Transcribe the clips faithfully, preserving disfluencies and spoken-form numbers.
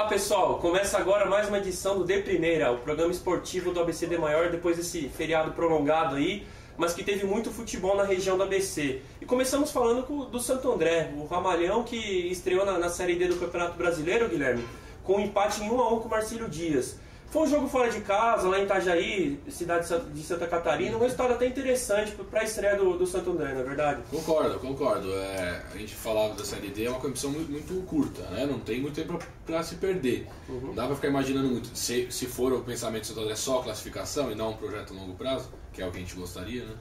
Olá pessoal, começa agora mais uma edição do De Primeira, o programa esportivo do A B C de Maior, depois desse feriado prolongado aí, mas que teve muito futebol na região do A B C. E começamos falando com, do Santo André, o Ramalhão que estreou na, na Série D do Campeonato Brasileiro, Guilherme, com um empate em um a um com o Marcílio Dias. Foi um jogo fora de casa, lá em Itajaí, cidade de Santa Catarina, um resultado até interessante para a estreia do, do Santo André, não é verdade? Concordo, concordo. É, a gente falava da Série D, é uma competição muito, muito curta, né? Não tem muito tempo para se perder. Uhum. Não dá para ficar imaginando muito. Se, se for o pensamento do Santo André só classificação e não um projeto a longo prazo, que é o que a gente gostaria, né?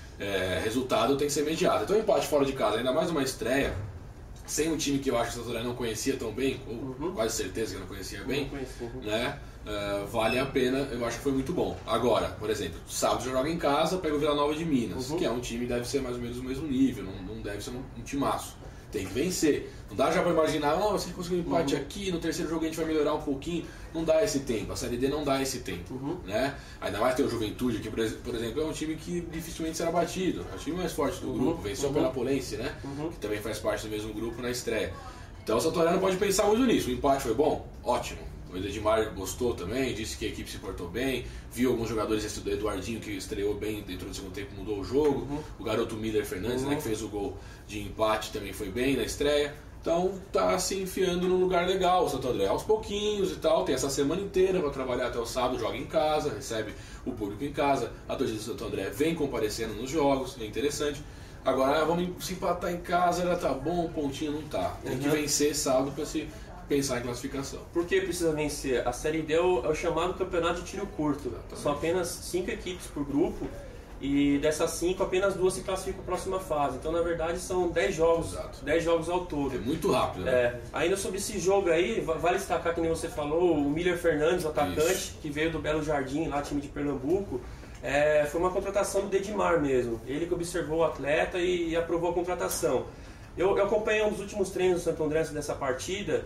É, resultado tem que ser imediato. Então, empate fora de casa, ainda mais uma estreia, sem um time que eu acho que o Santo André não conhecia tão bem, ou uhum. quase certeza que não conhecia bem, não conhecia, uhum. né? Uh, vale a pena, eu acho que foi muito bom. Agora, por exemplo, sábado já joga em casa, pega o Vila Nova de Minas, uhum. que é um time que deve ser mais ou menos do mesmo nível, não, não deve ser um, um timaço. Tem que vencer. Não dá já pra imaginar, oh, se conseguir um empate uhum. aqui, no terceiro jogo a gente vai melhorar um pouquinho. Não dá esse tempo, a Série D não dá esse tempo. Uhum. Né? Ainda mais tem o Juventude, que por exemplo é um time que dificilmente será batido. É o time mais forte do uhum. grupo, venceu uhum. pela Polense, né? Uhum. que também faz parte do mesmo grupo na estreia. Então o Santo André não pode pensar muito nisso. O empate foi bom? Ótimo. O Edmar gostou também, disse que a equipe se portou bem, viu alguns jogadores, esse do Eduardinho que estreou bem dentro do segundo tempo, mudou o jogo, uhum. o garoto Miller Fernandes, uhum. né, que fez o gol de empate, também foi bem na estreia. Então tá se enfiando num lugar legal o Santo André, aos pouquinhos e tal, tem essa semana inteira para trabalhar até o sábado, joga em casa, recebe o público em casa, a torcida do Santo André vem comparecendo nos jogos, é interessante. Agora vamos se empatar em casa, já tá bom, um pontinho não tá, tem uhum. que vencer sábado para se pensar em classificação. Por que precisa vencer? A Série D é o, é o chamado campeonato de tiro curto. Exatamente. São apenas cinco equipes por grupo e dessas cinco apenas duas se classificam para a próxima fase. Então na verdade são dez jogos, Exato. dez jogos ao todo. É muito rápido, né? É. Ainda sobre esse jogo aí, vale destacar que nem você falou, o Miller Fernandes, o atacante, Isso. que veio do Belo Jardim, lá time de Pernambuco. É, foi uma contratação do Edmar mesmo. Ele que observou o atleta e, e aprovou a contratação. Eu, eu acompanhei um dos últimos treinos do Santo André dessa partida.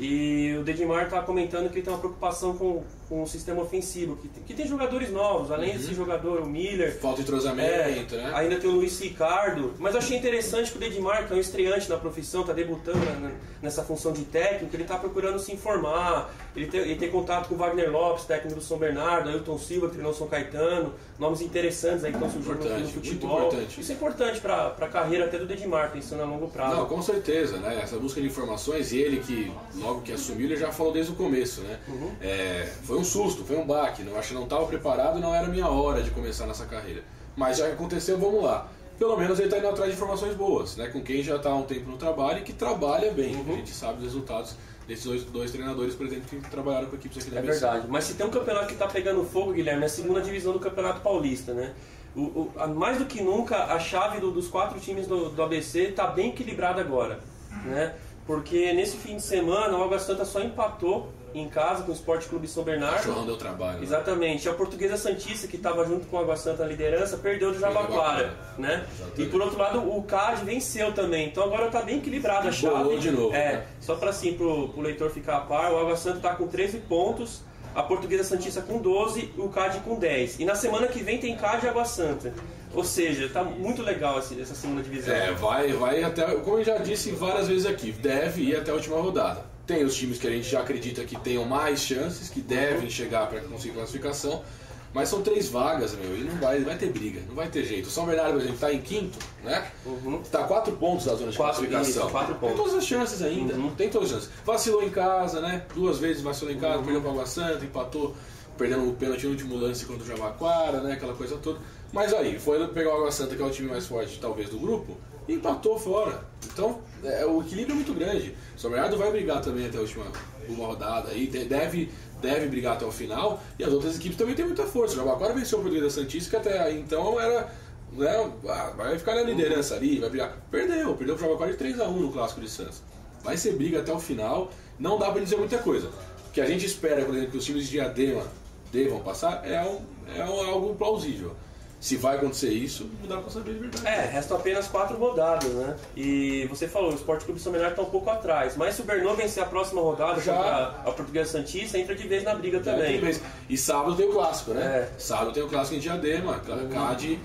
E o Dedimar está comentando que ele tem uma preocupação com, com o sistema ofensivo, que tem, que tem jogadores novos, além uhum. desse jogador, o Miller. Falta de entrosamento, é, né? Ainda tem o Luiz Ricardo. Mas eu achei interessante que o Dedimar, que é um estreante na profissão, está debutando na, nessa função de técnico, ele está procurando se informar, ele tem, ele tem contato com o Wagner Lopes, técnico do São Bernardo, Ailton Silva, que treinou São Caetano, nomes interessantes aí que estão surgindo importante, no futebol. Muito importante. Isso é importante para a carreira até do Dedimar, pensando a longo prazo. Não, com certeza, né? Essa busca de informações, e ele que logo que assumiu, ele já falou desde o começo, né? Uhum. É, foi um susto, foi um baque, não, acho que não estava preparado e não era a minha hora de começar nessa carreira. Mas já que aconteceu, vamos lá. Pelo menos ele está indo atrás de informações boas, né? Com quem já está há um tempo no trabalho e que trabalha bem. Uhum. A gente sabe os resultados desses dois, dois treinadores, por exemplo, que trabalharam com equipes aqui da É verdade, mas se tem um campeonato que está pegando fogo, Guilherme, é a segunda divisão do Campeonato Paulista, né? O, o, a, mais do que nunca, a chave do, dos quatro times do, do A B C está bem equilibrada agora, né? Porque nesse fim de semana o Água Santa só empatou em casa com o Esporte Clube São Bernardo. O Cachorrão deu trabalho. Exatamente. Né? A Portuguesa Santista, que estava junto com o Água Santa na liderança, perdeu do Jabaquara, né? Exatamente. E por outro lado, o C A D venceu também. Então agora está bem equilibrada a chave. Bolou de novo. É, né? Só para assim, pro, pro leitor ficar a par, o Água Santa está com treze pontos, a Portuguesa Santista com doze e o C A D com dez. E na semana que vem tem C A D e Água Santa. Ou seja, tá muito legal essa segunda divisão. É, vai, vai até, como eu já disse várias vezes aqui, deve ir até a última rodada. Tem os times que a gente já acredita que tenham mais chances, que devem chegar para conseguir classificação, mas são três vagas, meu, e não vai, vai ter briga, não vai ter jeito. O São Bernardo, por exemplo, está em quinto, né? Uhum. Está a quatro pontos da zona de quatro, classificação. Isso, quatro pontos. Tem todas as chances ainda, uhum. tem todas as chances. Vacilou em casa, né? Duas vezes vacilou em casa, uhum. perdeu para o Água Santa, empatou, perdendo o pênalti no último lance contra o Jabaquara, né? Aquela coisa toda. Mas aí, foi pegar o Água Santa, que é o time mais forte, talvez, do grupo, e empatou fora. Então, é, o equilíbrio é muito grande. O São Bernardo vai brigar também até a última uma rodada, aí deve, deve brigar até o final, e as outras equipes também têm muita força. O Jabaquara venceu o Portuguesa Santista, que até aí, então, era... Né, vai ficar na liderança ali, vai brigar. Perdeu, perdeu o Jabaquara de três a um no Clássico de Santos. Vai ser briga até o final, não dá pra dizer muita coisa. O que a gente espera, por exemplo, que os times de Diadema devam passar, é, um, é um, algo plausível. Se vai acontecer isso, não dá pra saber de verdade. É, restam apenas quatro rodadas, né? E você falou, o Esporte Clube São Bernardo está um pouco atrás. Mas se o Bernô vencer a próxima rodada já contra a Portuguesa Santista, entra de vez na briga já também. Vez. E sábado tem o clássico, né? É. Sábado tem o clássico em Diadema, uhum. C A D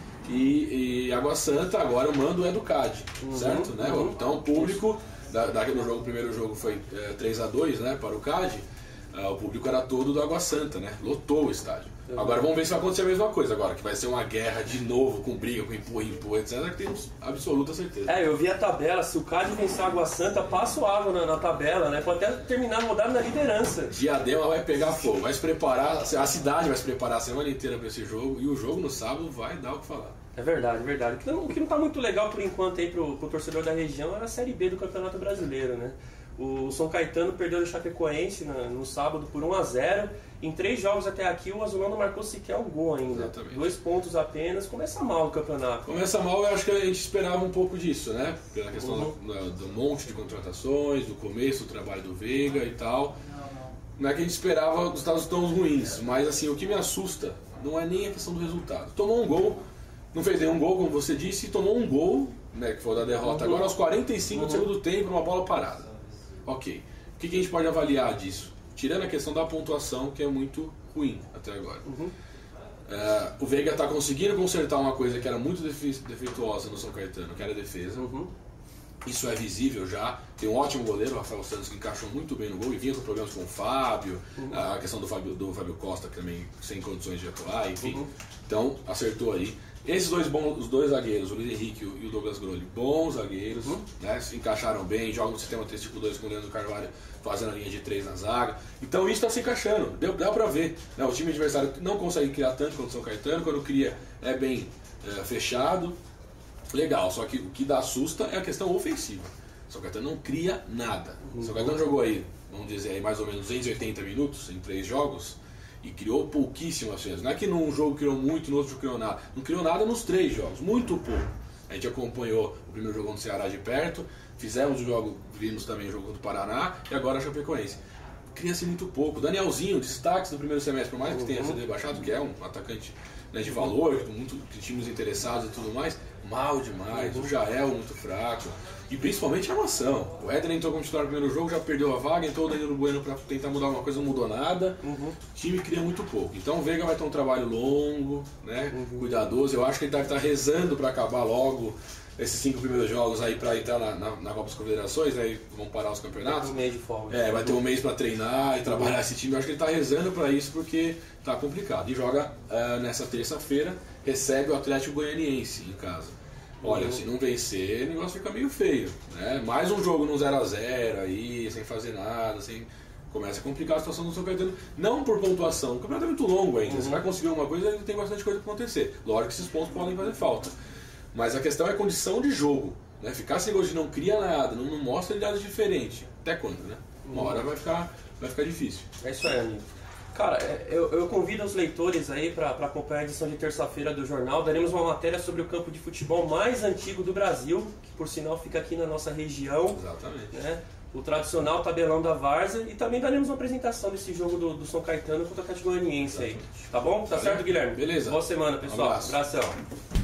e, e Água Santa. Agora o mando é do C A D, uhum. certo? Né? Uhum. Então o público, da, da, no jogo, o primeiro jogo foi é, três a dois, né, para o C A D. uh, o público era todo do Água Santa, né? Lotou o estádio. Uhum. Agora vamos ver se vai acontecer a mesma coisa agora, que vai ser uma guerra de novo, com briga, com empurra, empurra, etcétera, que temos absoluta certeza. É, eu vi a tabela, se o Cádiz vencer a Água Santa, passa o água na, na tabela, né? Pode até terminar a rodada na liderança. Diadema vai pegar fogo, vai se preparar, a cidade vai se preparar a semana inteira para esse jogo, e o jogo no sábado vai dar o que falar. É verdade, é verdade. O que não, o que não tá muito legal por enquanto aí pro, pro torcedor da região é a Série B do Campeonato Brasileiro, né? O São Caetano perdeu do Chapecoense no, no sábado por um a zero. Em três jogos até aqui, o Azulão não marcou sequer um gol ainda. Exatamente. Dois pontos apenas. Começa mal o campeonato. Começa mal, eu acho que a gente esperava um pouco disso, né? Pela questão uhum. do, do monte de contratações, do começo do trabalho do Veiga e tal. Não é que a gente esperava resultados tão ruins, mas assim, o que me assusta não é nem a questão do resultado. Tomou um gol, não fez nenhum gol, como você disse, e tomou um gol, né, que foi o da derrota, uhum. agora aos quarenta e cinco uhum. do segundo tempo, uma bola parada. Ok. O que a gente pode avaliar disso? Tirando a questão da pontuação, que é muito ruim até agora. Uhum. Uh, o Veiga está conseguindo consertar uma coisa que era muito defeituosa no São Caetano, que era a defesa. Uhum. Isso é visível já. Tem um ótimo goleiro, o Rafael Santos, que encaixou muito bem no gol e vinha com problemas com o Fábio. Uhum. A questão do Fábio, do Fábio Costa, que também sem condições de atuar, enfim. Uhum. Então, acertou aí. Esses dois bons, os dois zagueiros, o Luiz Henrique e o Douglas Grolli, bons zagueiros, uhum. né, se encaixaram bem, jogam no sistema três tipo dois com o Leandro Carvalho fazendo a linha de três na zaga. Então isso está se encaixando, deu, dá pra ver. Né, o time adversário não consegue criar tanto quanto o São Caetano, quando cria é bem é, fechado. Legal, só que o que dá assusta é a questão ofensiva. O São Caetano não cria nada. O uhum. São Caetano jogou aí, vamos dizer, aí mais ou menos duzentos e oitenta minutos em três jogos. E criou pouquíssimas chances. Não é que num jogo criou muito, no outro criou nada. Não criou nada nos três jogos, muito pouco. A gente acompanhou o primeiro jogo contra o Ceará de perto, fizemos o jogo, vimos também o jogo contra o Paraná e agora a Chapecoense. Cria-se muito pouco. Danielzinho, destaques do primeiro semestre, por mais que tenha sido rebaixado, que é um atacante, né, de valor, com muitos times interessados e tudo mais, mal demais. O Jael muito fraco. E principalmente a armação. O Éder entrou como titular no primeiro jogo, já perdeu a vaga, entrou o Danilo Bueno para tentar mudar alguma coisa, não mudou nada. Uhum. O time cria muito pouco. Então o Veiga vai ter um trabalho longo, né, uhum. cuidadoso. Eu acho que ele deve estar rezando para acabar logo esses cinco primeiros jogos aí para entrar na, na, na Copa das Confederações, aí vão parar os campeonatos. Um mês de folga. É, vai ter um mês para treinar e trabalhar esse time. Eu acho que ele está rezando para isso porque está complicado. E joga uh, nessa terça-feira, recebe o Atlético Goianiense em casa. Olha, uhum. se não vencer, o negócio fica meio feio, né? Mais um jogo no zero a zero aí, sem fazer nada, sem... Começa a complicar a situação do São Caetano. Não por pontuação, o campeonato é muito longo ainda. Uhum. Você vai conseguir alguma coisa, tem bastante coisa para acontecer. Lógico que esses pontos podem fazer falta. Mas a questão é a condição de jogo, né? Ficar sem gol de não cria nada, não, não mostra idades diferentes. Até quando, né? Uma hora vai ficar, vai ficar difícil. É isso aí, amigo. Cara, eu, eu convido os leitores aí para acompanhar a edição de terça-feira do jornal. Daremos uma matéria sobre o campo de futebol mais antigo do Brasil, que por sinal fica aqui na nossa região. Exatamente. Né? O tradicional tabelão da Várzea. E também daremos uma apresentação desse jogo do, do São Caetano contra o Atlético Goianiense aí. Tá bom? Tá Valeu. Certo, Guilherme? Beleza. Boa semana, pessoal. Um abraço. Abração.